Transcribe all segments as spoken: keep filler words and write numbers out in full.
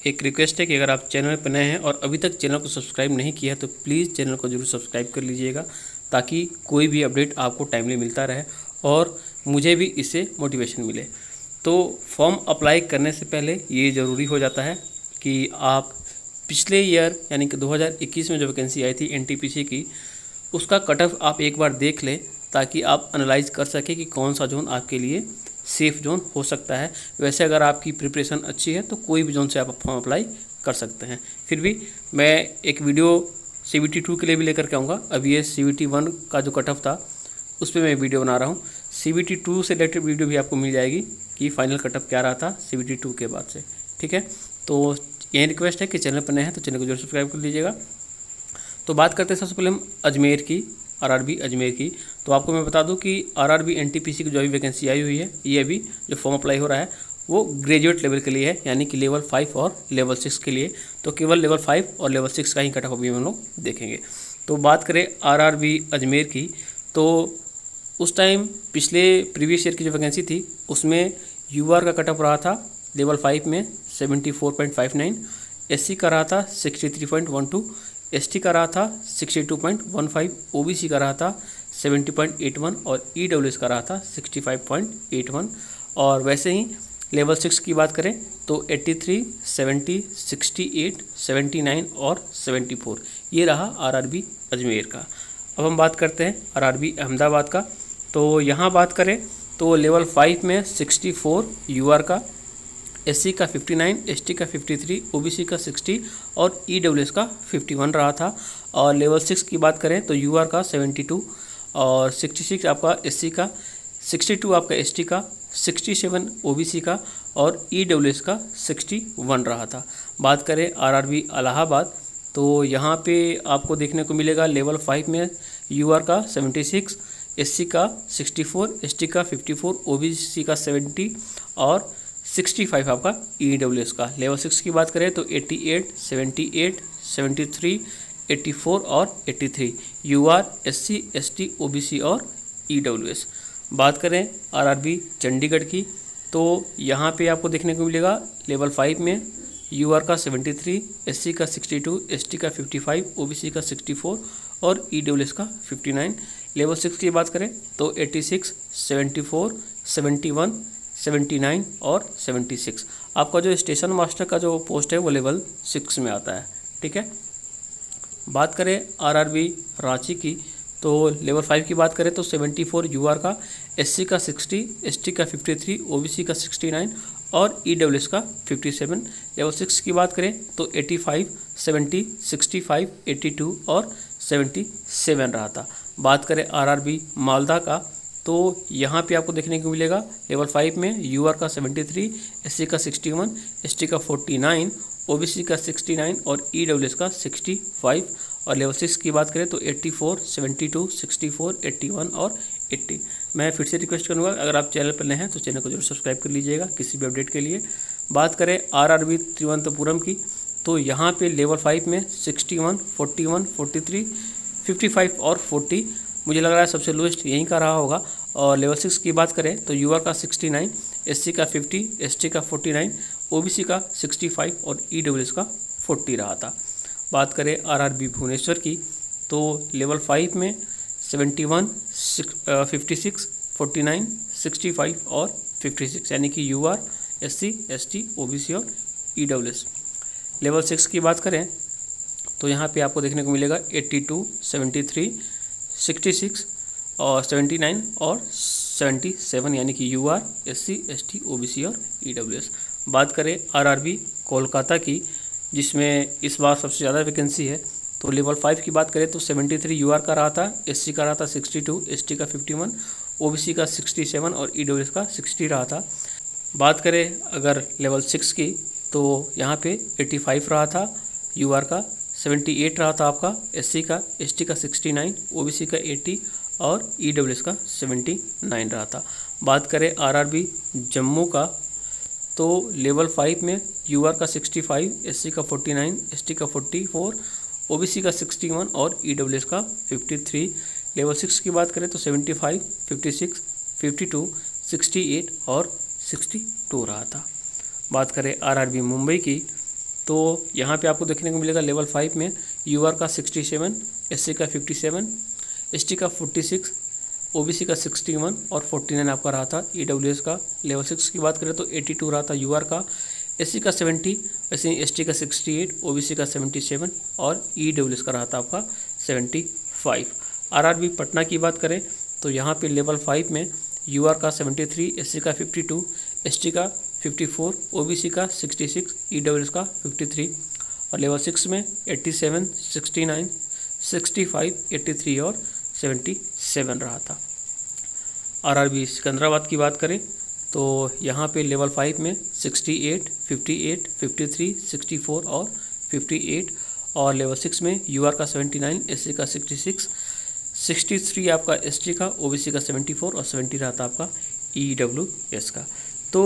एक रिक्वेस्ट है कि अगर आप चैनल पर नए हैं और अभी तक चैनल को सब्सक्राइब नहीं किया है तो प्लीज़ चैनल को जरूर सब्सक्राइब कर लीजिएगा, ताकि कोई भी अपडेट आपको टाइमली मिलता रहे और मुझे भी इससे मोटिवेशन मिले। तो फॉर्म अप्लाई करने से पहले ये ज़रूरी हो जाता है कि आप पिछले ईयर यानी कि दो हज़ार इक्कीस में जो वैकेंसी आई थी एनटीपीसी की, उसका कट ऑफ आप एक बार देख लें, ताकि आप एनालाइज कर सकें कि कौन सा जोन आपके लिए सेफ़ जोन हो सकता है। वैसे अगर आपकी प्रिपरेशन अच्छी है तो कोई भी जोन से आप फॉर्म अप्लाई कर सकते हैं। फिर भी मैं एक video C B T two के लिए भी लेकर के आऊँगा। अभी ये सी बी टी वन का जो कट ऑफ था उस पर मैं वीडियो बना रहा हूँ। सी बी टी टू से रिलेटेड वीडियो भी आपको मिल जाएगी कि फाइनल कट ऑफ क्या रहा था सी बी टी टू के बाद से। ठीक है, तो यही रिक्वेस्ट है कि चैनल पर नए हैं तो चैनल को जरूर सब्सक्राइब कर लीजिएगा। तो बात करते हैं सबसे पहले हम अजमेर की, आरआरबी अजमेर की। तो आपको मैं बता दूं कि आरआरबी एनटीपीसी की जो अभी वैकेंसी आई हुई है, ये अभी जो फॉर्म अप्लाई हो रहा है वो ग्रेजुएट लेवल के लिए है, यानी कि लेवल फाइव और लेवल सिक्स के लिए। तो केवल लेवल फाइव और लेवल सिक्स का ही कट ऑफ अभी हम लोग देखेंगे। तो बात करें आरआरबी अजमेर की, तो उस टाइम पिछले प्रीवियस ईयर की जो वैकेंसी थी उसमें यूआर का कट ऑफ रहा था लेवल फाइव में seventy four point five nine, SC का रहा था sixty three point one two, ST का रहा था sixty two point one five, OBC का रहा था सेवेंटी पॉइंट एट वन और ईडब्ल्यूएस का रहा था sixty five point eight one. और वैसे ही लेवल सिक्स की बात करें तो eighty three, seventy, sixty eight, seventy nine और सेवेंटी फोर, ये रहा आरआरबी अजमेर का। अब हम बात करते हैं आरआरबी अहमदाबाद का। तो यहाँ बात करें तो लेवल फाइव में सिक्सटी फोर यूआर का, एससी का फिफ्टी नाइन, एसटी का फिफ्टी थ्री, ओबीसी का सिक्सटी और ईडब्ल्यूएस का फिफ्टी वन रहा था। और लेवल सिक्स की बात करें तो यूआर का सेवेंटी टू और सिक्सटी सिक्स आपका एससी का, सिक्सटी टू आपका एसटी का, सिक्सटी सेवन ओबीसी का और ईडब्ल्यूएस का सिक्सटी वन रहा था। बात करें आरआरबी इलाहाबाद, तो यहाँ पे आपको देखने को मिलेगा लेवल फाइव में यूआर का सेवेंटी सिक्स, एससी का सिक्सटी फोर, एसटी का फिफ्टी फोर, ओबीसी का सेवेंटी और सिक्सटी फाइव आपका ईडब्ल्यूएस का। लेवल सिक्स की बात करें तो eighty eight, seventy eight, seventy three, eighty four और eighty three UR, SC, ST, OBC और ईडब्ल्यूएस। बात करें आरआरबी चंडीगढ़ की, तो यहाँ पे आपको देखने को मिलेगा लेवल फाइव में यूआर का सेवेंटी थ्री, एससी का सिक्सटी टू, एसटी का फिफ्टी फाइव, ओबीसी का सिक्सटी फोर और ईडब्ल्यूएस का फिफ्टी नाइन। लेवल सिक्स की बात करें तो eighty six, seventy four, seventy one, seventy nine और सेवेंटी सिक्स। आपका जो स्टेशन मास्टर का जो पोस्ट है वो लेवल सिक्स में आता है। ठीक है, बात करें आरआरबी रांची की, तो लेवल फाइव की बात करें तो सेवेंटी फोर यूआर का, एससी का सिक्सटी, एसटी का फिफ्टी थ्री, ओबीसी का सिक्सटी नाइन और ईडब्ल्यूएस का फिफ्टी सेवन। लेवल सिक्स की बात करें तो eighty five, seventy, sixty five, eighty two और सेवेंटी सेवन रहा था। बात करें आरआरबी मालदा का, तो यहाँ पे आपको देखने को मिलेगा लेवल फाइव में यूआर का सेवेंटी थ्री, एससी का सिक्सटी वन, एसटी का फोर्टी नाइन, ओबीसी का सिक्सटी नाइन और ईडब्ल्यूएस का सिक्सटी फाइव। और लेवल सिक्स की बात करें तो eighty four, seventy two, sixty four, eighty one और एट्टी। मैं फिर से रिक्वेस्ट करूँगा अगर आप चैनल पर नए हैं तो चैनल को जरूर सब्सक्राइब कर लीजिएगा किसी भी अपडेट के लिए। बात करें आरआरबी तिरुवनंतपुरम की, तो यहाँ पे लेवल फाइव में sixty one, forty one, forty three, fifty five और फोर्टी, मुझे लग रहा है सबसे लोएस्ट यहीं का रहा होगा। और लेवल सिक्स की बात करें तो यूआर का सिक्सटी नाइन, एससी का फिफ्टी, एसटी का फोर्टी नाइन, ओबीसी का सिक्सटी फाइव और ईडब्ल्यूएस का फोर्टी रहा था। बात करें आरआरबी भुवनेश्वर की, तो लेवल फाइव में seventy one, fifty six, forty nine, sixty five और फिफ्टी सिक्स, यानी कि यूआर, एससी, एसटी, ओबीसी और ईडब्ल्यूएस। लेवल सिक्स की बात करें तो यहाँ पे आपको देखने को मिलेगा eighty two, seventy three, sixty six और सेवेंटी नाइन और सेवेंटी सेवन, यानी कि यूआर, एससी, एसटी, ओबीसी और ईडब्ल्यूएस। बात करें आरआरबी कोलकाता की, जिसमें इस बार सबसे ज़्यादा वैकेंसी है, तो लेवल फाइव की बात करें तो सेवेंटी थ्री यूआर का रहा था, एससी का रहा था सिक्सटी टू, एसटी का फिफ्टी वन, ओबीसी का सिक्सटी सेवन और ईडब्ल्यूएस का सिक्सटी रहा था। बात करें अगर लेवल सिक्स की, तो यहाँ पे एट्टी फाइव रहा था, यूआर का सेवेंटी एट रहा था आपका, एससी का, एसटी का सिक्सटी नाइन, ओबीसी का एट्टी और ईडब्ल्यूएस का सेवेंटी नाइन रहा था। बात करें आरआरबी जम्मू का, तो लेवल फाइव में यूआर का सिक्सटी फाइव, एससी का फोर्टी नाइन, एसटी का फोर्टी फोर, ओबीसी का सिक्सटी वन और ईडब्ल्यूएस का फिफ्टी थ्री। लेवल सिक्स की बात करें तो seventy five, fifty six, fifty two, sixty eight और सिक्सटी टू रहा था। बात करें आरआरबी मुंबई की, तो यहाँ पे आपको देखने को मिलेगा लेवल फाइव में यू आर का सिक्सटी सेवन, एस सी का फिफ्टी सेवन, एस टी का forty six, O B C का सिक्सटी वन और फोर्टी नाइन आपका रहा था। ई डब्ल्यू एस का लेवल सिक्स की बात करें तो एटी टू रहा था यू आर का, एस सी का सेवेंटी, वैसे ही एस टी का sixty eight, O B C का सेवेंटी सेवन और ई डब्ल्यू एस का रहा था आपका seventy five. R R B Patna की बात करें तो यहाँ पे लेवल फाइव में यू आर का सेवेंटी थ्री, एस सी का फिफ्टी टू, एस टी का fifty four, O B C का sixty six, E W S का फिफ्टी थ्री और लेवल सिक्स में eighty seven, sixty nine, sixty five, eighty three और seventy seven रहा था। Are R B Secunderabad की बात करें तो यहाँ पे लेवल फाइव में sixty eight, fifty eight, fifty three, sixty four और फिफ्टी एट और लेवल सिक्स में यू आर का सेवेंटी नाइन, एस सी का सिक्सटी सिक्स, सिक्सटी थ्री आपका एस टी का, ओ बी सी का सेवेंटी फोर और सेवेंटी रहा था आपका ई डब्ल्यू एस का। तो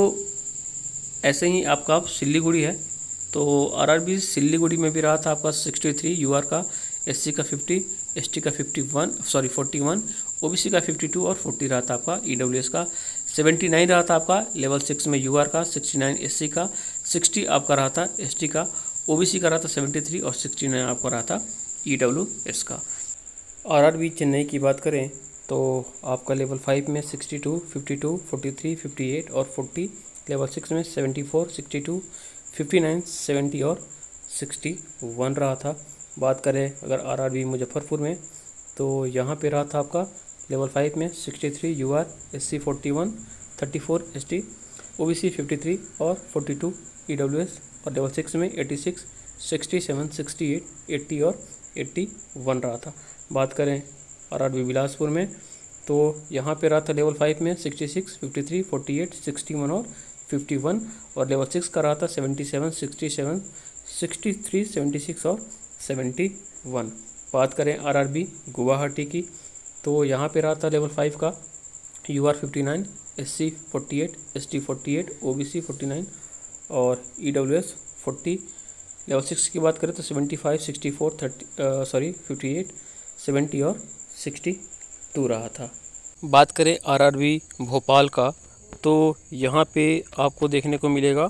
ऐसे ही आपका सिल्लीगुड़ी है तो आर आर बी सिल्लीगुड़ी में भी रहा था आपका सिक्सटी थ्री, यू आर का, एस सी का फिफ्टी, एस टी का fifty one sorry forty one, O B C का फिफ्टी टू और फोर्टी रहा था आपका ई डब्ल्यू एस का। सेवेंटी नाइन रहा था आपका लेवल सिक्स में यू आर का, सिक्सटी नाइन एस सी का, सिक्सटी आपका रहा था एस टी का, ओ बी सी का रहा था सेवेंटी थ्री और सिक्सटी नाइन आपका रहा था ई डब्ल्यू एस का। आर आर बी चेन्नई की बात करें तो आपका लेवल फाइव में sixty two, fifty two, forty three, fifty eight और फोर्टी, लेवल सिक्स में seventy four, sixty two, fifty nine, seventy और सिक्सटी वन रहा था। बात करें अगर आर आर बी मुजफ्फरपुर में तो यहाँ पे रहा था आपका लेवल फाइव में sixty three U R, S C forty one, thirty four S T, O B C fifty three और forty two E W S और लेवल सिक्स में eighty six, sixty seven, sixty eight, eighty और eighty one रहा था। बात करें are R B Bilaspur में तो यहाँ पे रहा था लेवल फाइव में sixty six, fifty three, forty eight, sixty one और फिफ्टी वन और लेवल सिक्स का रहा था seventy seven, sixty seven, sixty three, seventy six और सेवेंटी वन। बात करें आर आर बी गुवाहाटी की तो यहाँ पे रहा था लेवल फाइव का U R fifty nine, S C forty eight, S T forty eight, O B C forty nine और E W S forty. Level six की बात करें तो seventy five, sixty four, thirty sorry fifty eight, seventy और sixty two रहा था। बात करें आर आर बी भोपाल का तो यहाँ पे आपको देखने को मिलेगा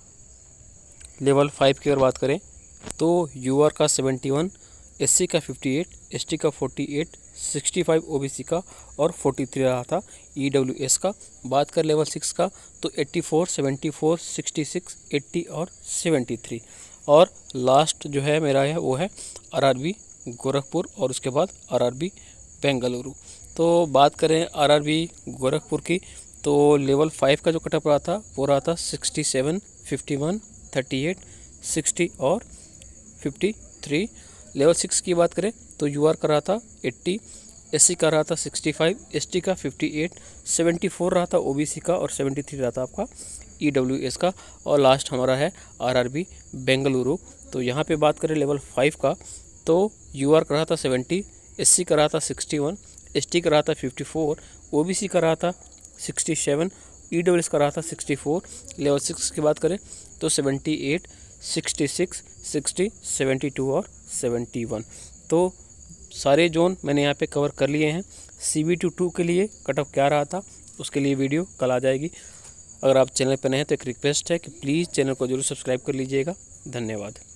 लेवल फाइव की अगर बात करें तो यू आर का सेवेंटी वन, एस सी का फिफ्टी एट, एस टी का forty eight, sixty five O B C का और फोर्टी थ्री रहा था ई डब्ल्यू एस का। बात कर लेवल सिक्स का तो eighty four, seventy four, sixty six, eighty और सेवेंटी थ्री और लास्ट जो है मेरा है वो है आर आर बी गोरखपुर और उसके बाद आर आर बी बेंगलुरु। तो बात करें आर आर बी गोरखपुर की तो लेवल फाइव का जो कटअप रहा था वो रहा था sixty seven, fifty one, thirty eight, sixty और फिफ्टी थ्री। लेवल सिक्स की बात करें तो यू आर का रहा था एट्टी, एस सी का रहा था सिक्सटी फाइव, एस टी का फिफ्टी एट, सेवेंटी फोर रहा था ओ बी सी का और सेवेंटी थ्री रहा था आपका ई डब्ल्यू एस का और लास्ट हमारा है आर आर बी बेंगलुरु। तो यहाँ पे बात करें लेवल फाइव का तो यू आर का रहा था सेवेंटी, एस सी का रहा था सिक्सटी वन, एस टी का रहा था fifty four, O B C का रहा था sixty seven, E W S का रहा था सिक्सटी फोर। लेवल सिक्स की बात करें तो seventy eight, sixty six, sixty, seventy two और सेवेंटी वन। तो सारे जोन मैंने यहाँ पे कवर कर लिए हैं। सी बी टू टू के लिए कटअप क्या रहा था उसके लिए वीडियो कल आ जाएगी। अगर आप चैनल पर नए हैं तो एक रिक्वेस्ट है कि प्लीज़ चैनल को जरूर सब्सक्राइब कर लीजिएगा। धन्यवाद।